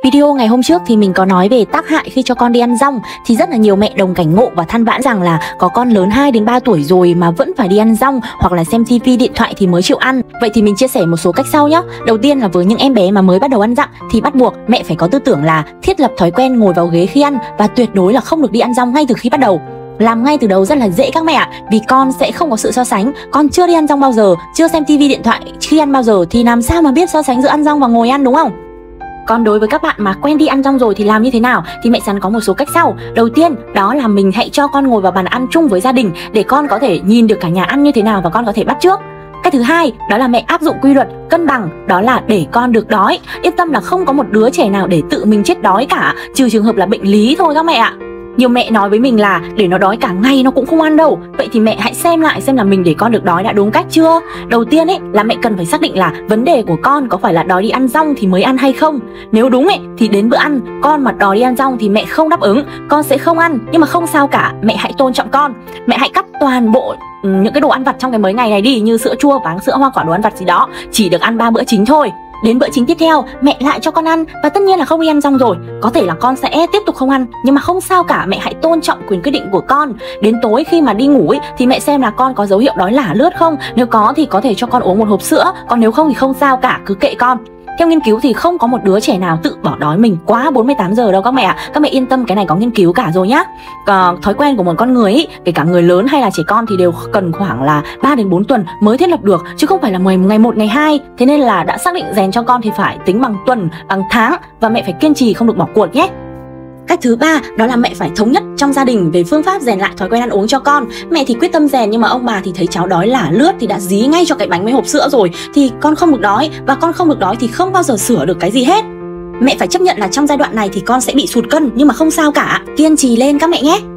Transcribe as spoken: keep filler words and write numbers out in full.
Video ngày hôm trước thì mình có nói về tác hại khi cho con đi ăn rong, thì rất là nhiều mẹ đồng cảnh ngộ và than vãn rằng là có con lớn hai đến ba tuổi rồi mà vẫn phải đi ăn rong hoặc là xem tivi điện thoại thì mới chịu ăn. Vậy thì mình chia sẻ một số cách sau nhé. Đầu tiên là với những em bé mà mới bắt đầu ăn dặm thì bắt buộc mẹ phải có tư tưởng là thiết lập thói quen ngồi vào ghế khi ăn và tuyệt đối là không được đi ăn rong ngay từ khi bắt đầu. Làm ngay từ đầu rất là dễ các mẹ ạ, vì con sẽ không có sự so sánh. Con chưa đi ăn rong bao giờ, chưa xem tivi điện thoại khi ăn bao giờ thì làm sao mà biết so sánh giữa ăn rong và ngồi ăn, đúng không? Còn đối với các bạn mà quen đi ăn rong rồi thì làm như thế nào? Thì mẹ Sắn có một số cách sau. Đầu tiên đó là mình hãy cho con ngồi vào bàn ăn chung với gia đình để con có thể nhìn được cả nhà ăn như thế nào và con có thể bắt chước. Cái thứ hai đó là mẹ áp dụng quy luật cân bằng, đó là để con được đói. Yên tâm là không có một đứa trẻ nào để tự mình chết đói cả, trừ trường hợp là bệnh lý thôi các mẹ ạ. Nhiều mẹ nói với mình là để nó đói cả ngày nó cũng không ăn đâu. Vậy thì mẹ hãy xem lại xem là mình để con được đói đã đúng cách chưa. Đầu tiên ấy là mẹ cần phải xác định là vấn đề của con có phải là đói đi ăn rong thì mới ăn hay không. Nếu đúng ấy thì đến bữa ăn con mà đói đi ăn rong thì mẹ không đáp ứng, con sẽ không ăn. Nhưng mà không sao cả, mẹ hãy tôn trọng con. Mẹ hãy cắt toàn bộ những cái đồ ăn vặt trong cái mấy ngày này đi, như sữa chua, váng sữa, hoa quả, đồ ăn vặt gì đó, chỉ được ăn ba bữa chính thôi. Đến bữa chính tiếp theo mẹ lại cho con ăn, và tất nhiên là không đi ăn rong rồi, có thể là con sẽ tiếp tục không ăn, nhưng mà không sao cả, mẹ hãy tôn trọng quyền quyết định của con. Đến tối khi mà đi ngủ ấy, thì mẹ xem là con có dấu hiệu đói lả lướt không, nếu có thì có thể cho con uống một hộp sữa, còn nếu không thì không sao cả, cứ kệ con. Theo nghiên cứu thì không có một đứa trẻ nào tự bỏ đói mình quá bốn mươi tám giờ đâu các mẹ ạ. Các mẹ yên tâm, cái này có nghiên cứu cả rồi nhá. Còn thói quen của một con người ý, kể cả người lớn hay là trẻ con thì đều cần khoảng là ba đến bốn tuần mới thiết lập được, chứ không phải là ngày một, ngày hai. Thế nên là đã xác định rèn cho con thì phải tính bằng tuần, bằng tháng, và mẹ phải kiên trì, không được bỏ cuộc nhé. Cách thứ ba đó là mẹ phải thống nhất trong gia đình về phương pháp rèn lại thói quen ăn uống cho con. Mẹ thì quyết tâm rèn, nhưng mà ông bà thì thấy cháu đói lả lướt thì đã dí ngay cho cái bánh với hộp sữa rồi, thì con không được đói, và con không được đói thì không bao giờ sửa được cái gì hết. Mẹ phải chấp nhận là trong giai đoạn này thì con sẽ bị sụt cân, nhưng mà không sao cả, kiên trì lên các mẹ nhé.